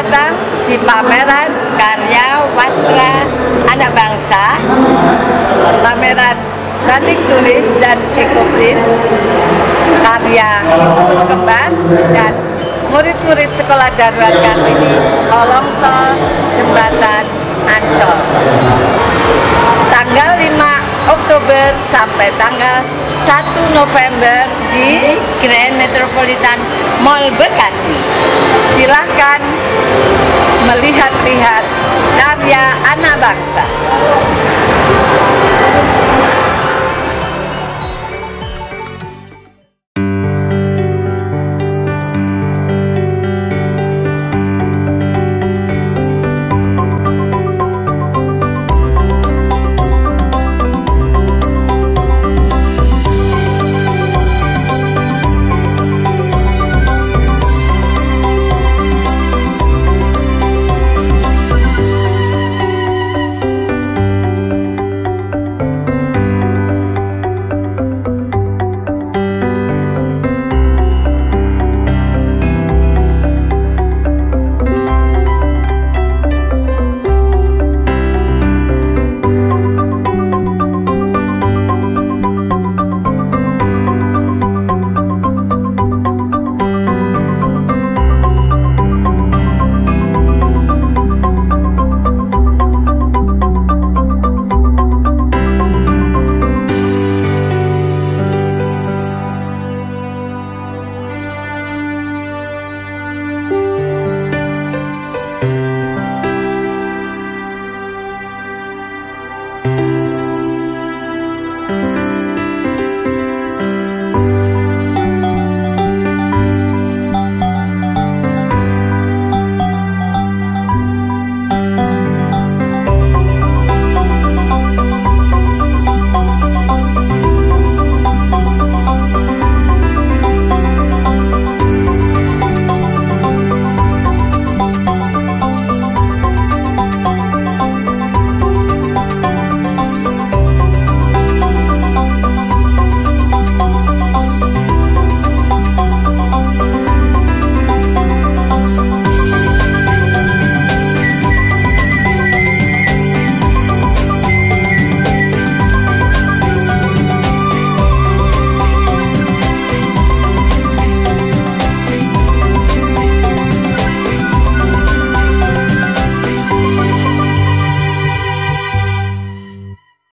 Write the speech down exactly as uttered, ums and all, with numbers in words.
datang di pameran karya wastra anak bangsa, pameran batik tulis dan ekoprint karya Ibu Kembar dan murid-murid sekolah darurat Kartini kolong tol jembatan Ancol. Tanggal lima Oktober sampai tanggal satu November di Grand Metropolitan Mall Bekasi. Silahkan melihat-lihat karya anak bangsa.